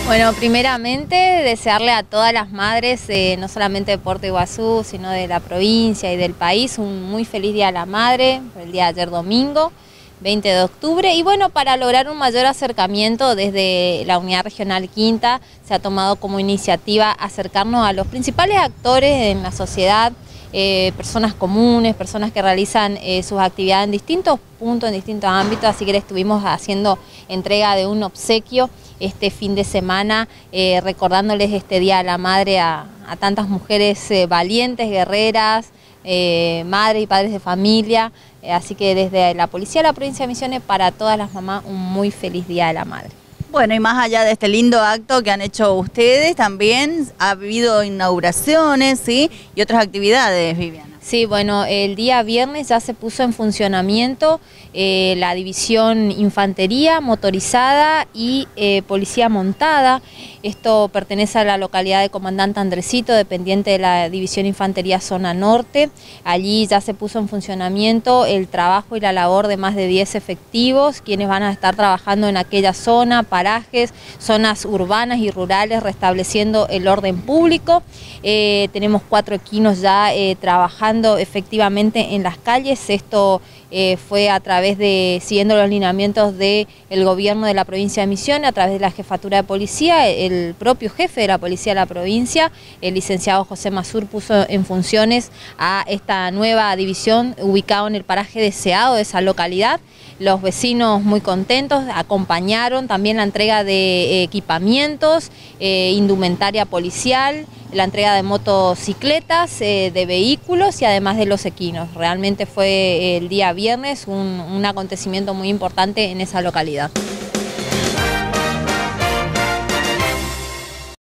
Bueno, primeramente desearle a todas las madres, no solamente de Puerto Iguazú, sino de la provincia y del país, un muy feliz Día de la Madre, el día de ayer domingo, 20 de octubre. Y bueno, para lograr un mayor acercamiento desde la Unidad Regional Quinta, se ha tomado como iniciativa acercarnos a los principales actores en la sociedad, personas comunes, personas que realizan sus actividades en distintos puntos, en distintos ámbitos, así que le estuvimos haciendo entrega de un obsequio este fin de semana, recordándoles este Día de la Madre a tantas mujeres valientes, guerreras, madres y padres de familia, así que desde la Policía de la Provincia de Misiones, para todas las mamás, un muy feliz Día de la Madre. Bueno, y más allá de este lindo acto que han hecho ustedes, también ha habido inauguraciones, ¿sí? Y otras actividades, Viviana. Sí, bueno, el día viernes ya se puso en funcionamiento la división infantería motorizada y policía montada. Esto pertenece a la localidad de Comandante Andresito, dependiente de la división infantería zona norte. Allí ya se puso en funcionamiento el trabajo y la labor de más de 10 efectivos, quienes van a estar trabajando en aquella zona, parajes, zonas urbanas y rurales, restableciendo el orden público. Tenemos 4 equinos ya trabajando efectivamente en las calles. Esto fue a través de, siguiendo los lineamientos del gobierno de la provincia de Misiones, a través de la jefatura de policía, el propio jefe de la policía de la provincia, el licenciado José Mazur, puso en funciones a esta nueva división ubicada en el paraje deseado de esa localidad. Los vecinos muy contentos, acompañaron también la entrega de equipamientos, indumentaria policial, la entrega de motocicletas, de vehículos y además de los equinos. Realmente fue el día viernes un acontecimiento muy importante en esa localidad.